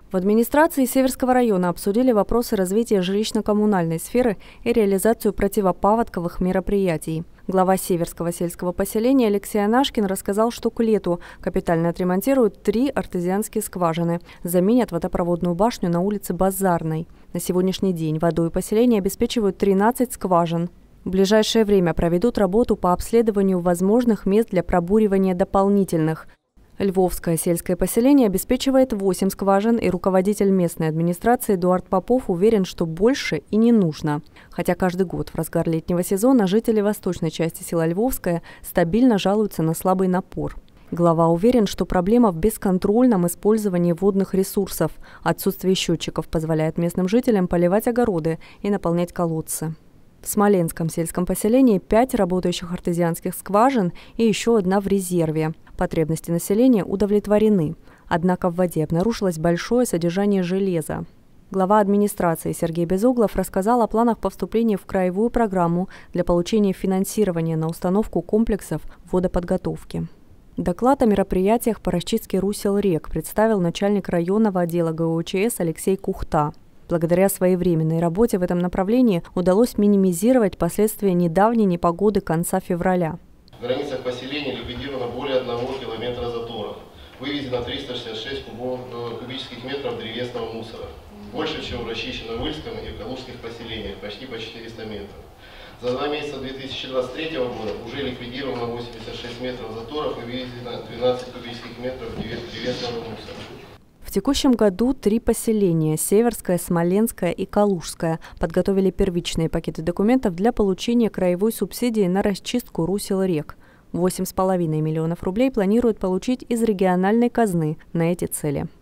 В администрации Северского района обсудили вопросы развития жилищно-коммунальной сферы и реализацию противопаводковых мероприятий. Глава Северского сельского поселения Алексей Анашкин рассказал, что к лету капитально отремонтируют 3 артезианские скважины, заменят водопроводную башню на улице Базарной. На сегодняшний день водой поселения обеспечивают 13 скважин. В ближайшее время проведут работу по обследованию возможных мест для пробуривания дополнительных. Львовское сельское поселение обеспечивает 8 скважин, и руководитель местной администрации Эдуард Попов уверен, что больше и не нужно. Хотя каждый год в разгар летнего сезона жители восточной части села Львовское стабильно жалуются на слабый напор. Глава уверен, что проблема в бесконтрольном использовании водных ресурсов. Отсутствие счетчиков позволяет местным жителям поливать огороды и наполнять колодцы. В Смоленском сельском поселении 5 работающих артезианских скважин и еще 1 в резерве. Потребности населения удовлетворены. Однако в воде обнаружилось большое содержание железа. Глава администрации Сергей Безуглов рассказал о планах по вступлению в краевую программу для получения финансирования на установку комплексов водоподготовки. Доклад о мероприятиях по расчистке русел рек представил начальник районного отдела ГУЧС Алексей Кухта. Благодаря своевременной работе в этом направлении удалось минимизировать последствия недавней непогоды конца февраля. В границах поселения ликвидировано более 1 километра заторов. Вывезено 366 кубических метров древесного мусора. Больше, чем расчищено в Ильском и Калужских поселениях, почти по 400 метров. За 2 месяца 2023 года уже ликвидировано 86 метров заторов и вывезено 12 кубических метров древесного мусора. В текущем году 3 поселения – Северское, Смоленское и Калужское – подготовили первичные пакеты документов для получения краевой субсидии на расчистку русел рек. 8,5 миллионов рублей планируют получить из региональной казны на эти цели.